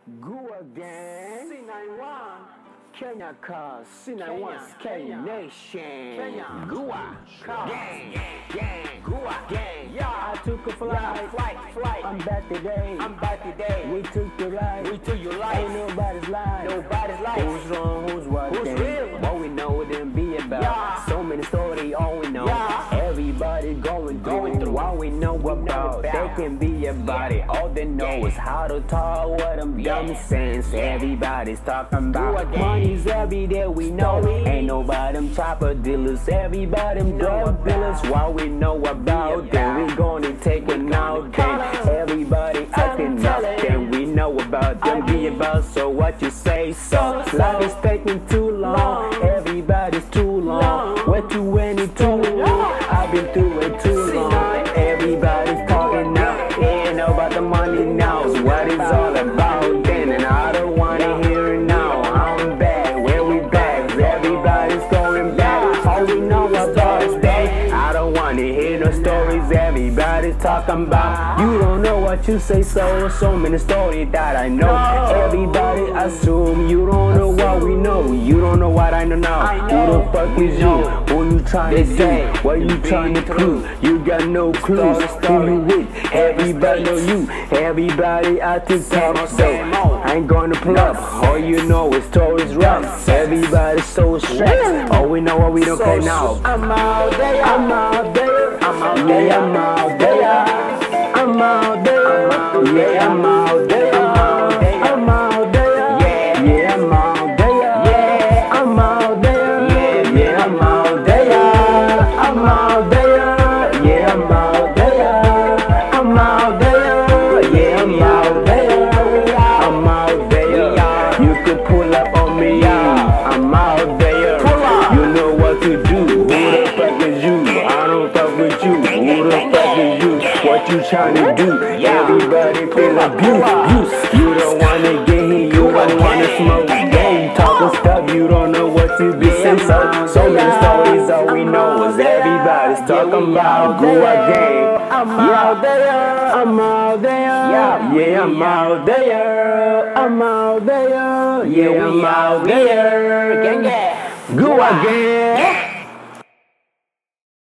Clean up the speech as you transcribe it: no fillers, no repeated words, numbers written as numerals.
Gua Gang, C91, Kenya Cars, C91 Kenya, Nation, Kenya, Gua Cars, Gang, Gua Gang. Yeah, I took a flight, I'm back today. We took the ride, your ain't nobody's life. Nobody's life. Who's wrong, who's right? Who's real? What we know it didn't be about. Yeah. So many stories, all we know. Yeah. Everybody going through what we know about. They can be about it. All they know is how to talk, what them dumb sense. Everybody's talking about money's every day we know. Ain't nobody them chopper dealers. Everybody them drug dealers. What we know about them, we gonna take it out. Then everybody acting up. Then we know about them. Be about so what you say. So life is taking too long. Everybody's too long. Way too many too long. I've been through it too long. Everybody's talking now. Ain't know about the money now. It's what it's all about then. And I don't wanna hear it now. I'm back. Where we back? Everybody's going back. All we know about is that. I don't wanna hear no stories. Everybody's talking about. You don't know what you say. So many stories that I know. Everybody assume you don't know what we know. You don't know what I know now. Who the fuck is you? Who you trying to say? What you trying to prove? You got no clues. Who you with? Everybody know you. Everybody at the top. So I ain't gonna pull up. All you know is stories rough. Everybody's so stressed. All we know what we don't play now. I'm out there, I'm out there. I'm out there, Yeah, I'm out there. I'm out there. Yeah, I'm out there. I'm out there. Yeah, I'm out there. I'm out there. Yeah, I'm out there. I'm out there. Yeah, I'm out there. I'm out there. Yeah, I'm out there. I'm out there. You can pull up on me. I'm out there. You know what to do. Who the fuck is you? I don't fuck with you. Who the fuck is you? What you tryna do? Everybody feel abuse. You don't wanna get hit, you don't wanna smoke. Gang talking stuff, you don't know what you be saying. So many stories, all we know is everybody's talking about Gua Gang. I'm out there, I'm out there. Yeah, I'm out there. I'm out there. Yeah, I'm out there. gang. Gua Gang.